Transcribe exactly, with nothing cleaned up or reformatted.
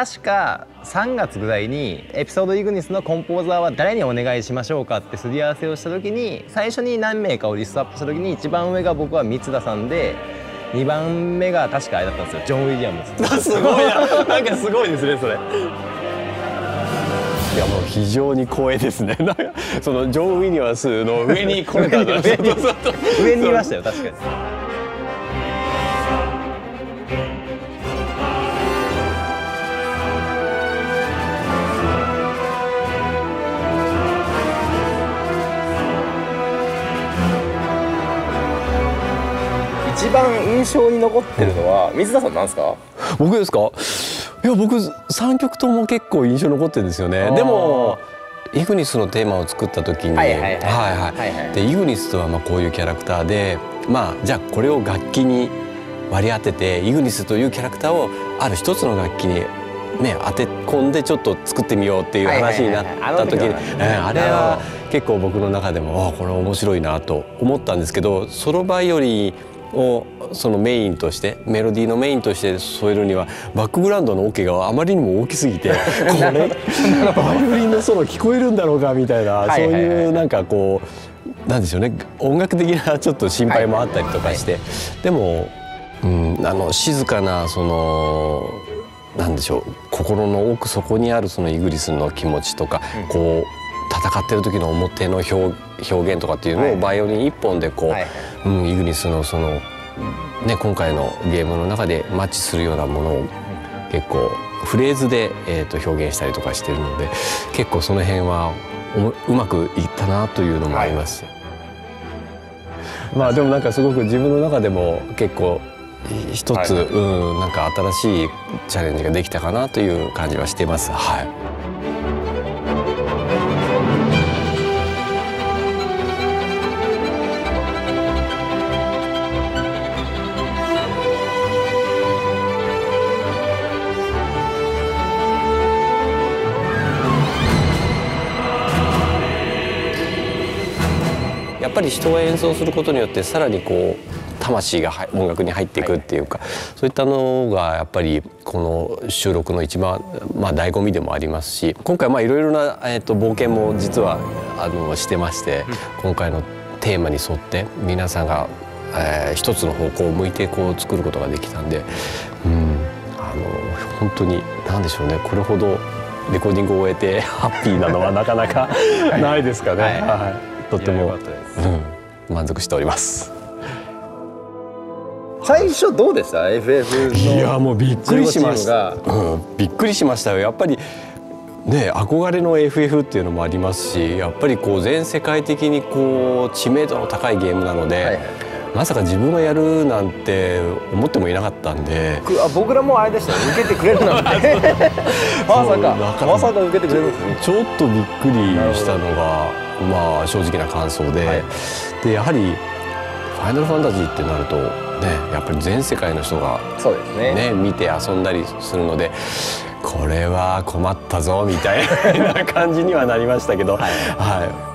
確かさんがつぐらいにエピソードイグニスのコンポーザーは誰にお願いしましょうかってすり合わせをした時に、最初に何名かをリストアップした時に一番上が僕は三田さんで、にばんめが確かあれだったんですよ、ジョン・ウィリアムズ。 すごいな、なんかすごいですねそれ。いやもう非常に光栄ですね。なんかそのジョン・ウィリアムスの上に来れたんだ。 上に上にいましたよ確かに。一番印象に残ってるのは水田さんなんですか？ 僕ですか？いや僕さんきょくとも結構印象に残ってるんですよね。でもイグニスのテーマを作った時に、はいはいはい。でイグニスとはまあこういうキャラクターで、まあじゃあこれを楽器に割り当ててイグニスというキャラクターをある一つの楽器にね当て込んでちょっと作ってみようっていう話になった時に、あれは結構僕の中でもあこれ面白いなと思ったんですけど、ソロバイオリンをそのメインとしてメロディーのメインとして添えるにはバックグラウンドのオケがあまりにも大きすぎてこれバイオリンのソロ聞こえるんだろうかみたいな、そういうなんかこうなんでしょうね、音楽的なちょっと心配もあったりとかして、でも、うん、あの静かなそのなんでしょう、心の奥底にあるそのイグニスの気持ちとか、うん、こう戦ってる時の表の表表現とかっていうのをバイオリン一本でこう、うん、イグニスのその、ね、今回のゲームの中でマッチするようなものを結構フレーズで、えー、と表現したりとかしてるので、結構その辺はうまくいったなというのもあります。はい、まあでもなんかすごく自分の中でも結構一つ、はい、うん、なんか新しいチャレンジができたかなという感じはしてます。はい。やっぱり人が演奏することによってさらにこう魂が音楽に入っていくっていうか、はい、そういったのがやっぱりこの収録の一番まあ醍醐味でもありますし、今回まあいろいろな、えー、と冒険も実はあのしてまして、うん、今回のテーマに沿って皆さんが、えー、一つの方向を向いてこう作ることができたんで、うん、あの本当に何でしょうね、これほどレコーディングを終えてハッピーなのはなかなかないですかね。はい、はい、とっても、うん、満足しております。 最初どうでした エフエフ の？ いやもうびっくりしました、うん、びっくりしましたよ。やっぱりね、憧れの エフエフ っていうのもありますし、やっぱりこう全世界的にこう知名度の高いゲームなので、はいはい、まさか自分がやるなんて思ってもいなかったんで、 あ僕らもあれでしたね、受けてくれるなんてまさかまさか受けてくれるんですね。 ちょっとびっくりしたのがまあ正直な感想で、はい、でやはり「ファイナルファンタジー」ってなるとね、やっぱり全世界の人が、 そうですね、 ね、見て遊んだりするので、これは困ったぞみたいな感じにはなりましたけど、はい、はい